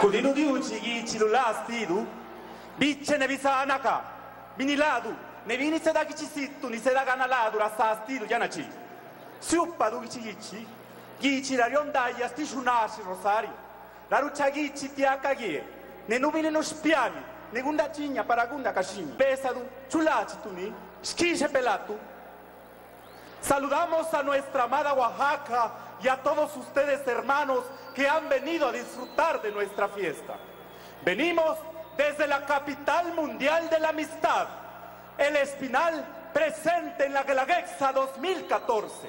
Kudinu diuci chilullastidu, bice ne visanaka, miniladu, ne vini sedaki chisittu, ni sedagana ladu, rasastidu, yanachi. Siupadu gichi, gichi la riondaia stichunashi rosario, la rucha gichi tiakagie, ne nubine no spiani, ne gunda chiña para gunda kashimi, besadu, chulachi tuni, skishe pelatu. Saludamos a nuestra amada Oaxaca y a todos ustedes, hermanos, que han venido a disfrutar de nuestra fiesta. Venimos desde la capital mundial de la amistad, El Espinal, presente en la Guelaguetza 2014.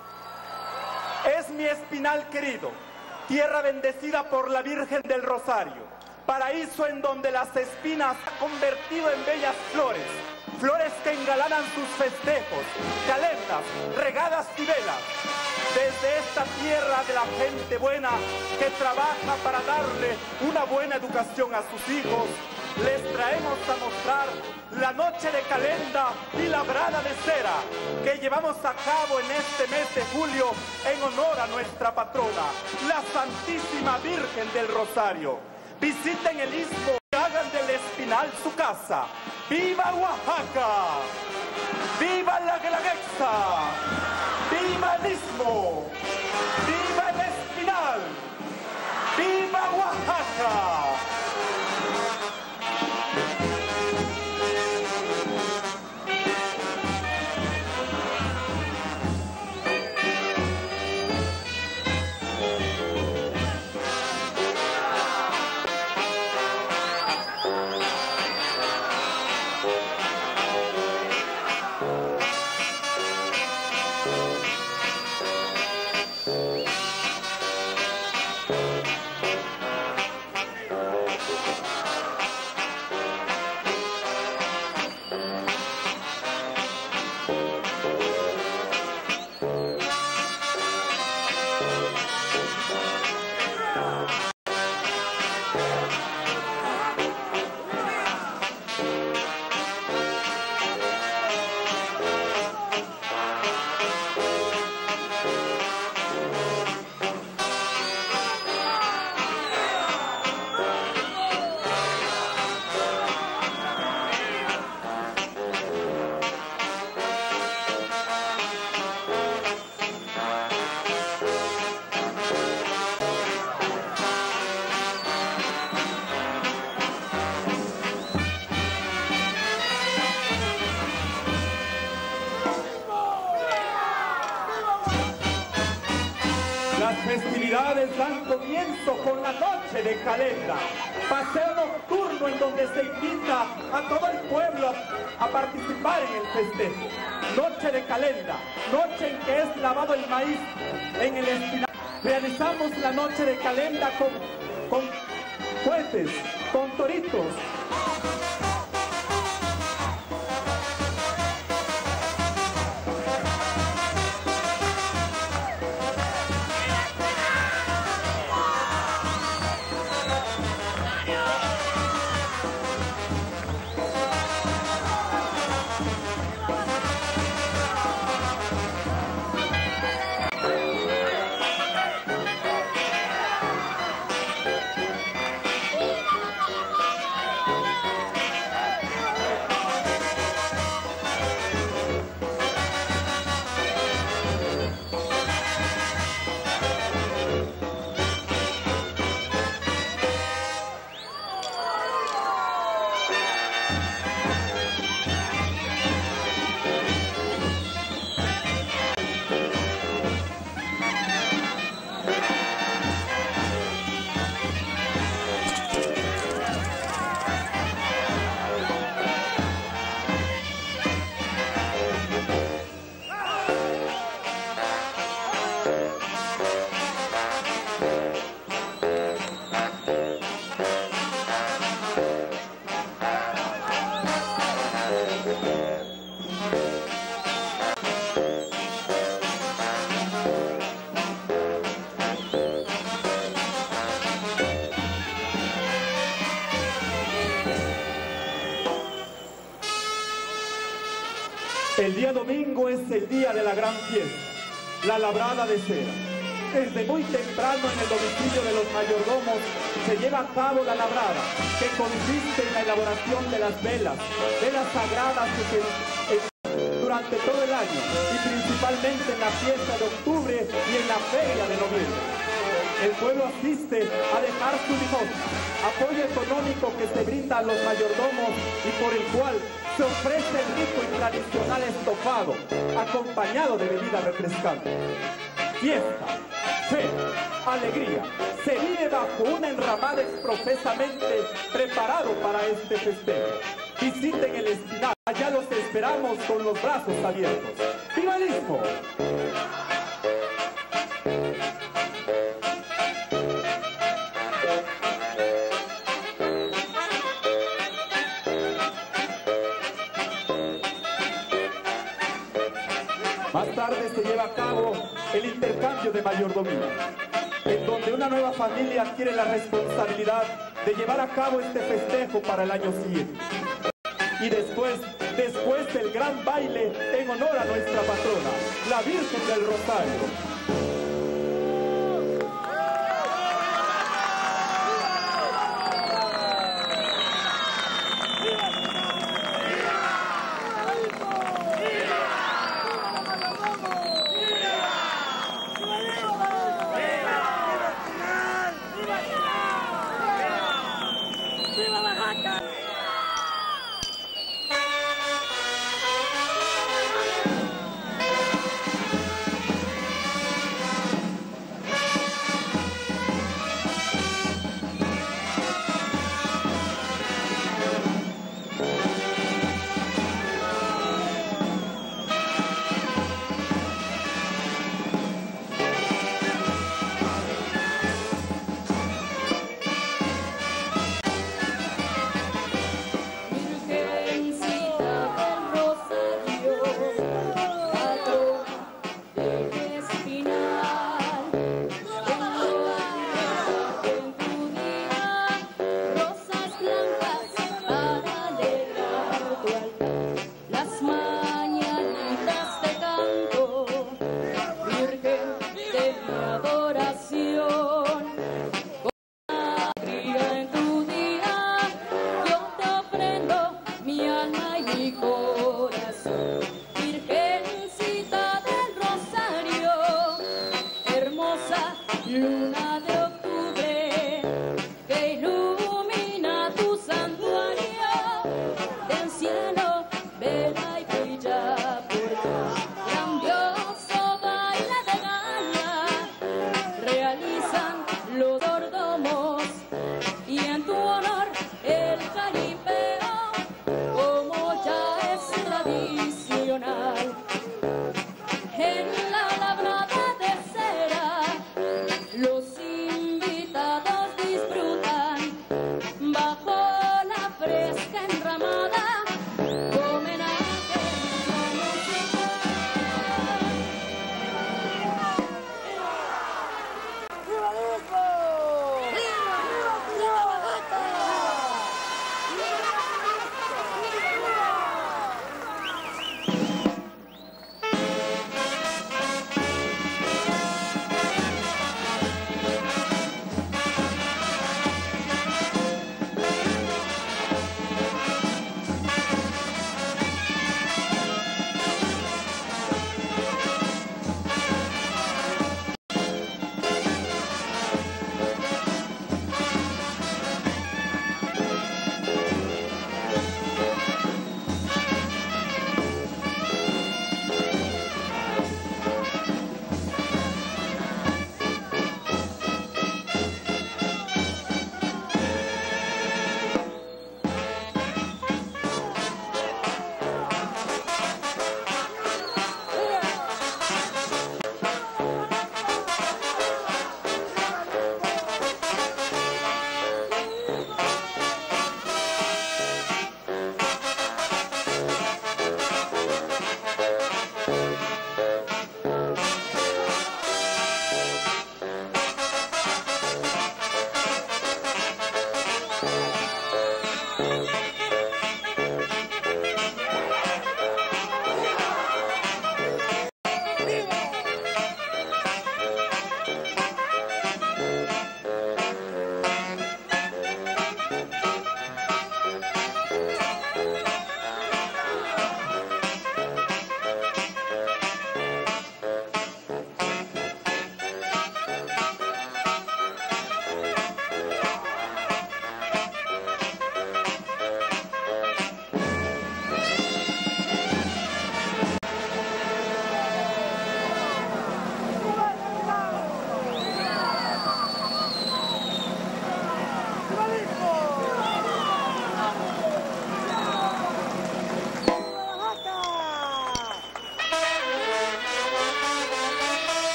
Es mi Espinal querido, tierra bendecida por la Virgen del Rosario, paraíso en donde las espinas se han convertido en bellas flores, flores que engalanan sus festejos, calendas, regadas y velas. Desde esta tierra de la gente buena que trabaja para darle una buena educación a sus hijos, les traemos a mostrar la noche de calenda y labrada de cera que llevamos a cabo en este mes de julio en honor a nuestra patrona, la Santísima Virgen del Rosario. Visiten el istmo y hagan del Espinal su casa. ¡Viva Oaxaca! ¡Viva la Guelaguetza! ¡Viva el istmo! ¡Viva el Espinal! ¡Viva Oaxaca! Las festividades dan comienzo con la noche de calenda, paseo nocturno en donde se invita a todo el pueblo a participar en el festejo. Noche de calenda, noche en que es lavado el maíz en el Espinal. Realizamos la noche de calenda con cohetes, con toritos. El día domingo es el día de la gran fiesta, la labrada de cera. Desde muy temprano en el domicilio de los mayordomos se lleva a cabo la labrada, que consiste en la elaboración de las velas sagradas que se durante todo el año y principalmente en la fiesta de octubre y en la feria de noviembre. El pueblo asiste a dejar su limosna, apoyo económico que se brinda a los mayordomos y por el cual se ofrece el rico y tradicional estofado, acompañado de bebida refrescante. Fiesta, fe, alegría, se vive bajo una enramada exprofesamente preparado para este festejo. Visiten el Espinal, allá los esperamos con los brazos abiertos. ¡Viva el Istmo! Más tarde se lleva a cabo el intercambio de mayordomía, en donde una nueva familia adquiere la responsabilidad de llevar a cabo este festejo para el año siguiente. Y después el gran baile en honor a nuestra patrona, la Virgen del Rosario.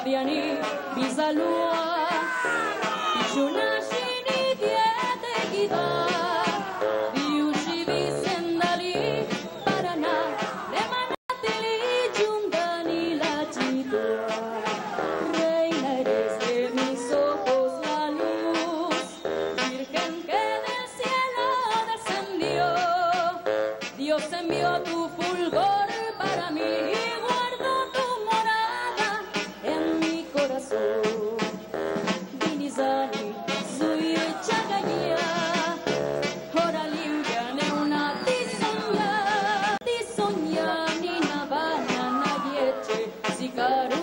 Diani bizalua Junashini diete gida Biushi visendali Parana Lemanatili Jundani la chitua Reina eres de mis ojos la luz Virgen que del cielo descendió Dios envió tu fulgor para mí y guardo tu morada en mi corazón. Dinizani, Zuye Chagaya, Hora limpia, Neuna Tisonya, Tisonya, Nina Bana, Nayeche, Zikaro.